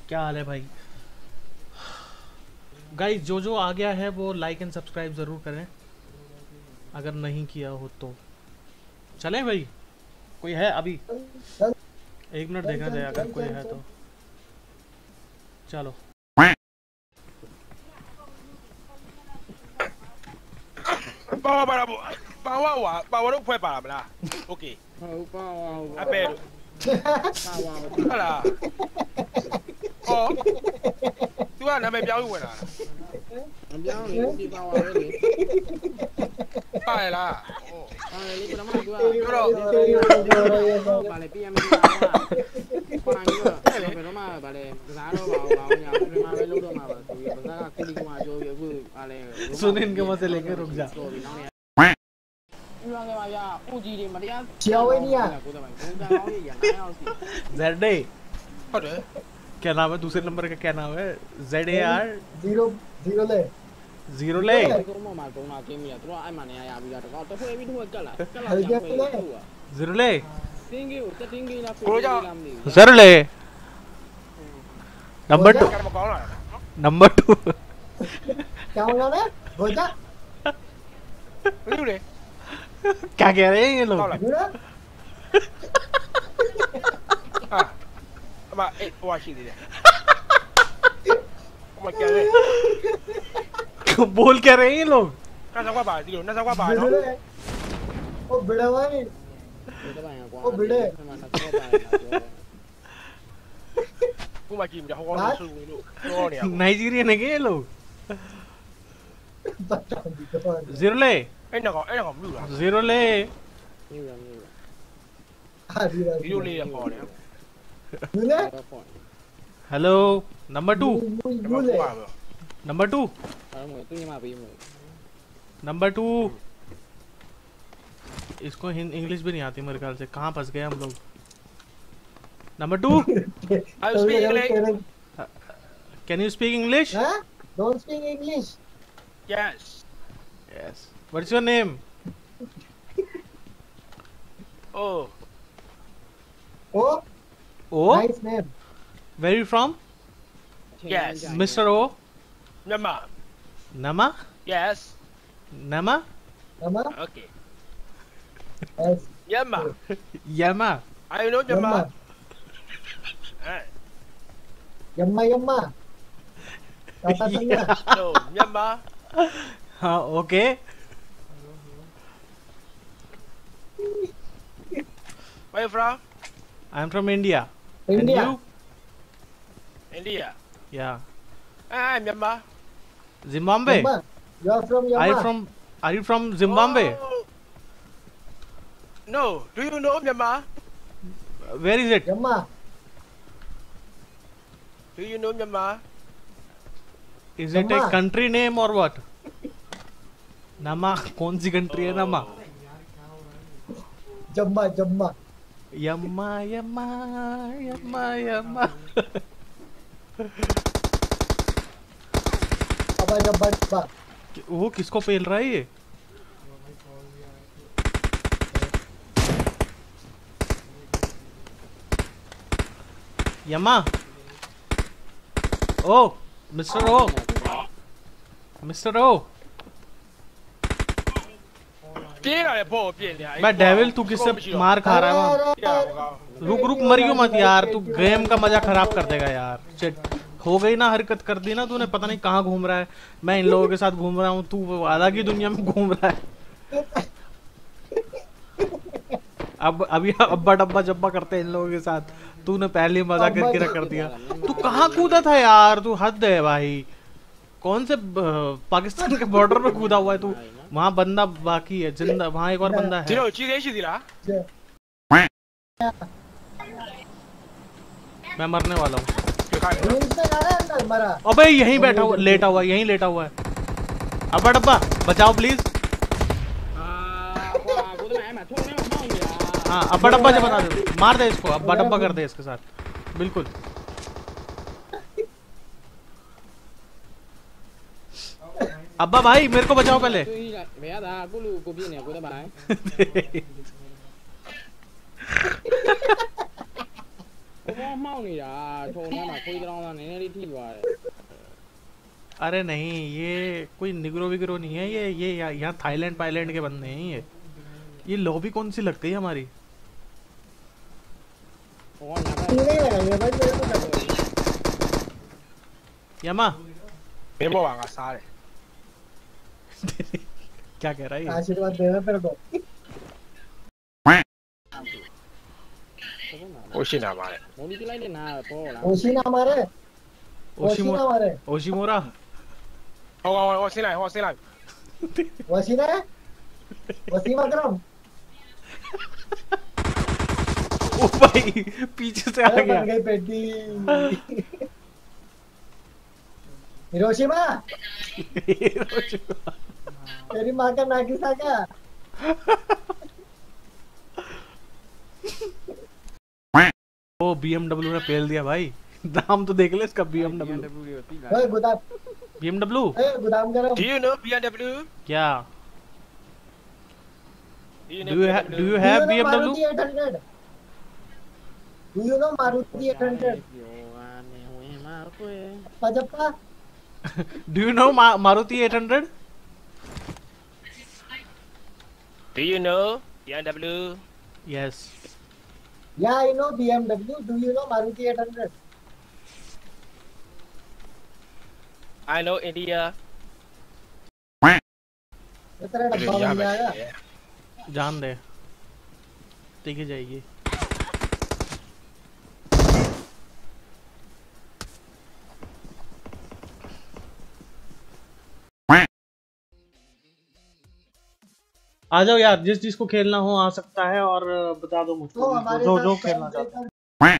क्या हाल है भाई? गाइस जो जो आ गया है वो लाइक एंड सब्सक्राइब ज़रूर करें, अगर नहीं किया हो तो। चलें भाई, कोई है अभी? चल 1 मिनट चल देखना चल जाए, अगर चल कोई चल है चल। तो चलो। Bawa đâu phải bà là ok à bè đó là chú anh mày béo rồi à béo này đi bao vào đấy ba này là đi cái đó mà đó bà này PM đi vào mà con anh nữa phải đó mà bà này giá đó vào nhà mà lấy lúc đó mà bà tụi bà ra cái đi qua cho việc vừa bà này सुन इनके मुंह से लेके रुक जा। chiều ấy đi à? ZA क्या नाम है? दूसरे नंबर का क्या नाम है? ZAR zero zero ले जीरो ले। जीरो ले जीरो ले। नंबर 2 नंबर 2 क्या बोल रहा है? बोझा क्या कह रहे हैं ये लोग? mà qua gì vậy mà kêu đi बोल क्या रहे हैं ये लोग? nó sao qua bài đi nó sao qua bài nó ओ बिड़ा भाई ओ बिड़े cũng mà chìm cho không có sự luôn nó nè Nigerian है क्या ये लोग? जीरो ले ấy nó còn lưu à zero ले। lưu đi là khó nè hello number 2 number 2 number 2 इसको English भी नहीं आती मेरे ख्याल से। कहाँ फंस गए हम लोग? Number 2 can you speak English? Don't speak English. yes yes what's your name? oh Oh, O nice name. where you from? yes Mr. O Nama Nama yes Nama Nama? okay Yes. Yama Yama I know Yama Yamma Yamma. Kata tengah. no Yama हाँ okay. where you from? I'm from India. India. And you? India Yeah. I'm Yama Zimbabwe. Yamma. You are from Yamma. Are you from Zimbabwe? oh. no do you know Yama? Where is it? Yamma. do you know Yama? Is it a country name or what? Nama कौन सी country है Nama? Jamma Jamma. Yamma Yamma Yamma Yamma. Abba Jabba Jabba. वो किसको पेल रहा है ये? Yamma. Oh, Mr. O. Mr. O. मैं devil तू किससे मार खा रहा है? रुक रुक मरियो मत यार, तू गेम का मजा खराब कर देगा यार। शिट हो गई ना, हरकत कर दी ना तूने। पता नहीं कहाँ घूम रहा है, मैं इन लोगों के साथ घूम रहा हूँ, तू अलग ही दुनिया में घूम रहा है। अब अभी अब्बा डब्बा जब्बा करते हैं इन लोगों के साथ, तूने पहले मजा करके कर दिया। तू कहाँ कूदा था यार? तू हद है भाई। कौन से पाकिस्तान के बॉर्डर पे कूदा हुआ है तू? वहाँ बंदा बाकी है जिंदा, वहाँ एक और बंदा है। मैं मरने वाला हूँ। अबे यहीं बैठा हुआ, लेटा हुआ, यहीं लेटा हुआ है। अब्बा डब्बा बचाओ प्लीज। हाँ अब्बा डब्बा जब बता दे, मार दे इसको, अब्बा डब्बा कर दे इसके साथ। बिल्कुल अब्बा भाई मेरे को बचाओ पहले। वो माउ नहीं रहा छोड़ने में कोई तरह का नहीं नहीं ठीक हुआ है। अरे नहीं ये कोई निग्रो विग्रो नहीं है, ये यहाँ थाईलैंड पाइलैंड के बंदे हैं ये लॉबी कौन सी लग गई हमारी? और ना नहीं लगाएंगे भाई मेरे को लगा। यमा मेरे को आगा सारे क्या कह रहा है ये? आशीर्वाद देना तेरे को। ओशिना मारे मोली चलाई ले ना पोला ओशिना मारे, ओशिना मारे, ओशिमोरा ओशिना वसीना है, वसीम अकरम। ओ भाई पीछे से आ अरे गया। बन गई पेटी। हिरोशिमा तेरी माँ का नागिसा का। ओ BMW ने पेल दिया भाई। नाम तो देख ले इसका BMW। ओए गुदाम, BMW ओए गुदाम करो। Do you know BMW? क्या? Do you Do you have Do you know BMW? Maruti 800? Do you know Maruti 800? Pajappa? Do you know Maruti 800? Do you know BMW? Yes. Yeah, I know BMW. Do you know Maruti 800? I know India. ये तेरा डब्बा बन जाएगा। जान दे देखी जाएगी। आ जाओ यार, जिस चीज को खेलना हो आ सकता है और बता दो मुझको तो हमारे जो साथ जो खेलना चाहता है।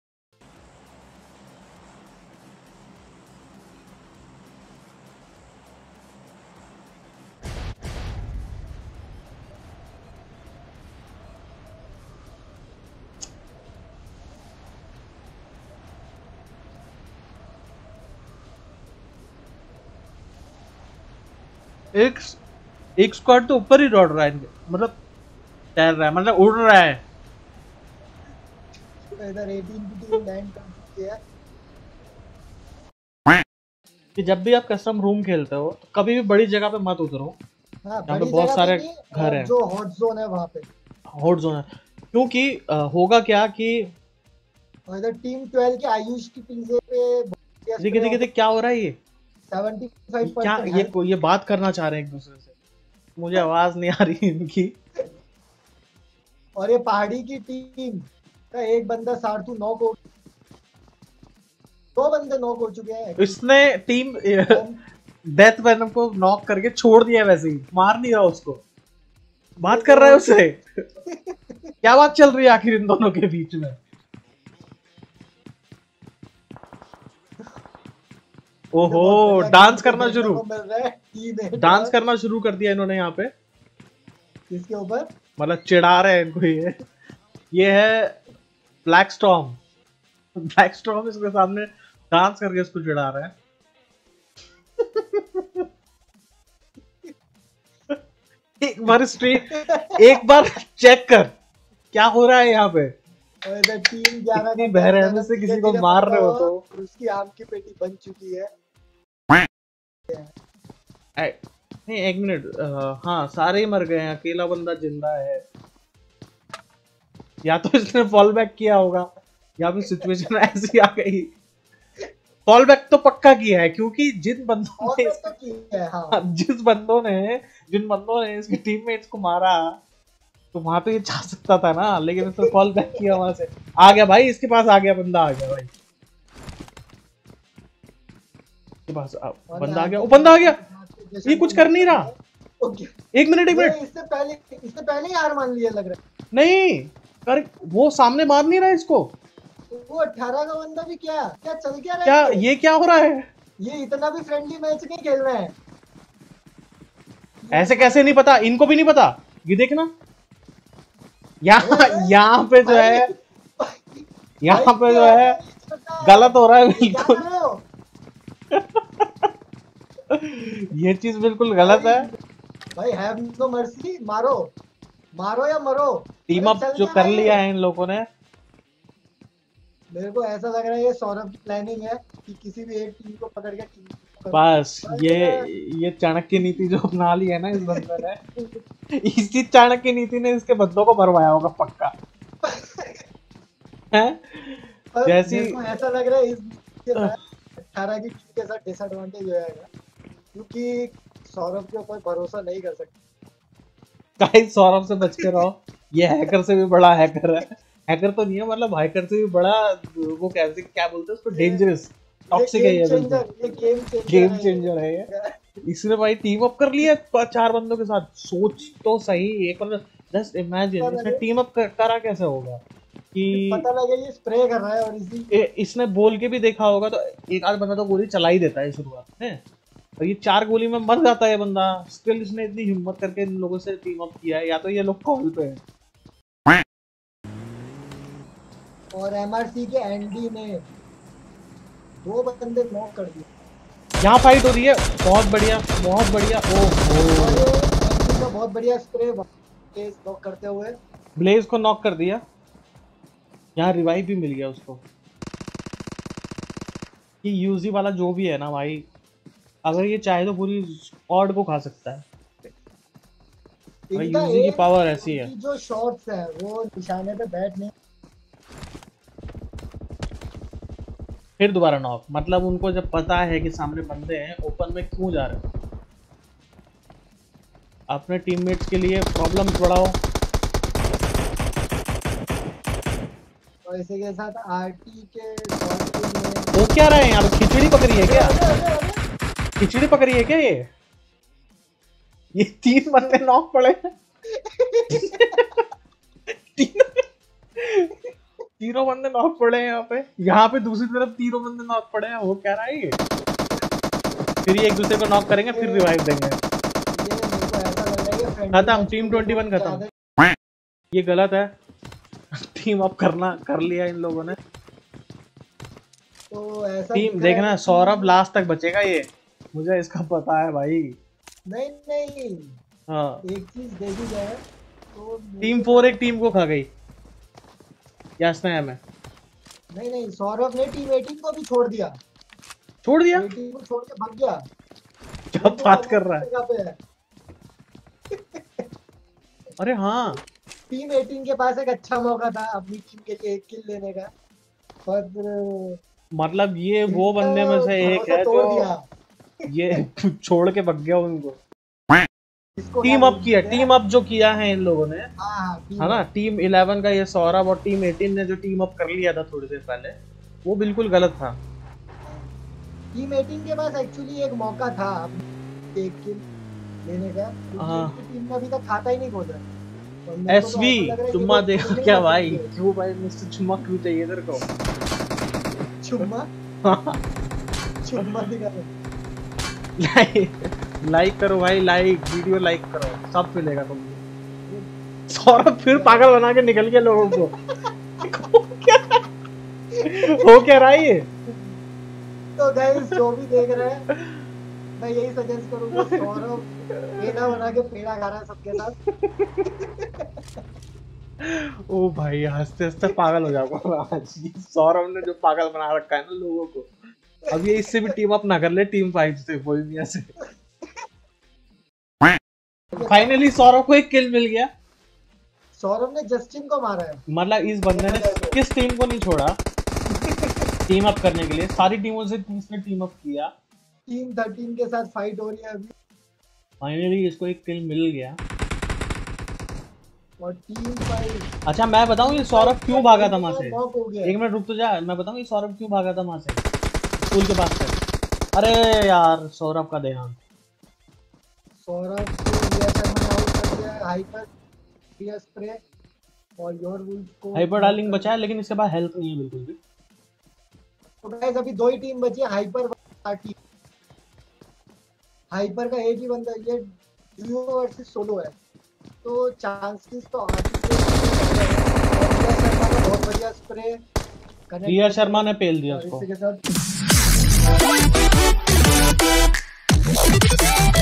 एक स्क्वाड तो ऊपर ही दौड़ रहा है, मतलब तैर रहा है, मतलब उड़ रहा है। इधर 18 की टीम लैंड कर चुकी है। कि जब भी आप कस्टम रूम खेलते हो तो कभी भी बड़ी जगह पे मत उतरो। हाँ, यहाँ पे बड़ी बहुत जगह सारे पे नहीं, घर हैं। जो हॉट जोन है वहाँ पे। हॉट जोन है क्योंकि होगा क्या कि और इधर टीम 12 के आयुष की पीछे पे देखिए क्या हो रहा है। ये 75% क्या है। ये बात करना चाह रहे हैं एक दूसरे से, मुझे आवाज नहीं आ रही इनकी। और ये पहाड़ी की टीम का एक बंदा सार्थू नॉक हो, 2 बंदे नॉक हो चुके हैं। इसने टीम डेथ वेनम को नॉक करके छोड़ दिया, वैसे ही मार नहीं रहा उसको, बात कर रहा है उससे। क्या बात चल रही है आखिर इन दोनों के बीच में? ओहो डांस करना शुरू, डांस करना शुरू कर दिया इन्होंने यहाँ पे। इसके ऊपर मतलब चिढ़ा रहे हैं इनको। ये है ब्लैक स्टॉर्म। ब्लैक स्टॉर्म इसके सामने डांस करके इसको चिढ़ा रहा है। एक बार स्ट्रीट एक बार चेक कर क्या हो रहा है यहाँ पे। टीम 11 इतनी बहरहमी से किसी को मार रहे हो तो उसकी आम की पेटी बन चुकी है। नहीं एक मिनट, हाँ सारे ही मर गए हैं, अकेला बंदा जिंदा है। या तो इसने फॉल बैक किया होगा या फिर सिचुएशन ऐसी आ गई। फॉल बैक तो पक्का किया है क्योंकि जिन बंदों ने तो किया है, हाँ। जिन बंदों ने इसके टीममेट्स को मारा तो वहां पे ये जा सकता था ना, लेकिन इसने फॉल बैक किया, वहां से आ गया भाई, इसके पास आ गया, बंदा आ गया भाई, इसके पास बंदा आ गया, वो बंदा आ गया, ये कुछ कर नहीं रहा। एक मिनट इससे पहले हार मान लिया लग रहा है। नहीं कर, वो सामने मार नहीं रहा इसको। वो 18 का बंदा भी क्या चल क्या रहा है? क्या ये क्या हो रहा है? ये इतना भी फ्रेंडली मैच नहीं खेल रहे हैं। ऐसे कैसे नहीं पता, इनको भी नहीं पता। ये देखना यहाँ पे जो है, यहाँ पे जो है गलत हो रहा है बिल्कुल। ये चीज बिल्कुल गलत है भाई। हैव नो मर्सी, मारो या मरो। टीम अप जो कर लिया है इन लोगों ने, मेरे को ऐसा लग रहा है ये सौरभ की प्लानिंग है कि किसी भी एक टीम को पकड़ के टीम बस ये चाणक्य नीति जो अपना ली है ना इस बंदे ने, इसी चाणक्य नीति ने इसके बंदों को भरवाया होगा पक्का है। जैसी मेरे को ऐसा लग रहा है इस के साथ 18 की टीम के साथ डिसएडवांटेज हो जाएगा, क्योंकि सौरभ के ऊपर भरोसा नहीं कर सकते। गाइस सौरभ से बच के रहो, ये हैकर से भी बड़ा हैकर है। हैकर तो नहीं है, मतलब हैकर से भी बड़ा, वो कैसे क्या बोलते हैं उसको, डेंजरस टॉक्सिक है ये गेम चेंजर है ये। इसने भाई टीम अप कर लिया 4 बंदों के साथ, सोच तो सही एक बार, जस्ट इमेजिन इसने टीम अप करा कैसे होगा कि पता लगे ये स्प्रे कर रहा है और इसने बोल के भी देखा होगा तो एक आध बंदा तो गोली चला ही देता है शुरुआत में, और ये 4 गोली में मर जाता है बंदा। स्टिल इसने इतनी हिम्मत करके इन लोगों से टीम अप किया है, या तो ये लोग कॉल पे है। और एमआरसी के एनडी ने 2 बंदे नॉक कर दिए। यहाँ फाइट हो रही है, बहुत बढ़िया बहुत बढ़िया। ओहो एनडी का बहुत बढ़िया स्प्रे नॉक करते हुए ब्लेज को नॉक कर दिया। यहाँ रिवाइव भी मिल गया उसको। ये यूजी वाला जो भी है ना भाई, अगर ये चाहे तो पूरी स्क्वाड को खा सकता है। यूजी की पावर ऐसी है। जो शॉट्स है वो निशाने पे बैठ नहीं, फिर दोबारा नॉक, मतलब उनको जब पता है कि सामने बंदे हैं, ओपन में क्यों जा रहे हैं, अपने टीममेट्स के लिए प्रॉब्लम बढ़ाओ। और इसी के साथ आरटी के वो क्या रहे हैं यहाँ पे, खिचड़ी पकड़ी है क्या? खिचड़ी पकड़ी है क्या ये 3 बंदे नॉक पड़े तीनों बंदे नॉक पड़े हैं यहाँ पे दूसरी तरफ 3 बंदे नॉक पड़े हैं। वो क्या रहा है ये? फिर ये एक दूसरे को नॉक करेंगे, फिर रिवाइव देंगे। खत्म, टीम 21 खत्म। ये गलत है, टीम अप करना कर लिया इन लोगों ने। तो ऐसा टीम देखना, सौरभ लास्ट तक बचेगा, ये मुझे इसका पता है भाई। नहीं हाँ, एक चीज देखी जाए तो टीम 4 एक टीम को खा गई। यासना है मैं नहीं सौरभ ने टीम 18 को भी छोड़ दिया। टीम को छोड़ के भाग गया। क्या बात कर रहा है? अरे हाँ, टीम 18 के पास एक अच्छा मौका था अपनी टीम के लिए 1 किल लेने का, पर मतलब ये वो बंदे में से एक है जो ये छोड़ के भाग गया उनको। टीम अप किया, टीम अप जो किया है इन लोगों ने, है ना, टीम 11 का ये सौरभ और टीम 18 ने जो टीम अप कर लिया था थोड़ी देर पहले, वो बिल्कुल गलत था। टीम 18 के पास एक्चुअली एक मौका था 1 किल लेने का, टीम ने अभी तक खाता ही नहीं खोला। एसवी चुम्मा देगा क्या भाई? क्यों भाई मिस्टर चुम्मा क्यों चाहिए तेरे को? चुम्मा दिखा लाइक करो भाई, वीडियो लाइक करो, सब मिलेगा तुमको। सौरभ फिर पागल बना के निकल गया लोगों को। हो क्या रहा है ये? तो गाइस जो भी देख रहे हैं, मैं यही सजेस्ट करूंगा, सौरभ पेड़ा बना के पेड़ा खा रहा है सबके साथ। ओ भाई हंसते हंसते पागल हो जाऊंगा। सौरभ ने जो पागल बना रखा है ना लोगों को, अब ये इससे भी टीम अप ना कर ले टीम 5 से, बोलनिया से। फाइनली सौरभ को 1 किल मिल गया। सौरभ ने जस्टिन को मारा है। मतलब इस बंदे ने किस टीम को नहीं छोड़ा टीम अप करने के लिए, सारी टीमों से इसने टीम अप किया। टीम 13 के साथ फाइट हो रही है अभी। फाइनली इसको 1 किल मिल गया। और टीम 5, अच्छा मैं बताऊं ये सौरभ क्यों भागा था वहां से? एक मिनट रुक तो जा, मैं बताऊं ये सौरभ क्यों भागा था वहां से स्कूल के पास से। अरे यार सौरभ का देहांत। सौरभ को रिया शर्मा ने आउट कर दिया, हाइपर रिया स्प्रे और योर वुल्फ को हाइपर डार्लिंग बचा है, लेकिन इसके पास हेल्थ नहीं है बिल्कुल भी। तो गाइस अभी 2 ही टीम बची है, हाइपर पार्टी। हाइपर का एक ही बंदा, ये डुओ वर्सेस सोलो है, तो चांसेस तो आती है। रिया शर्मा का बहुत बढ़िया स्प्रे, रिया शर्मा ने पेल दिया उसको। इसी के साथ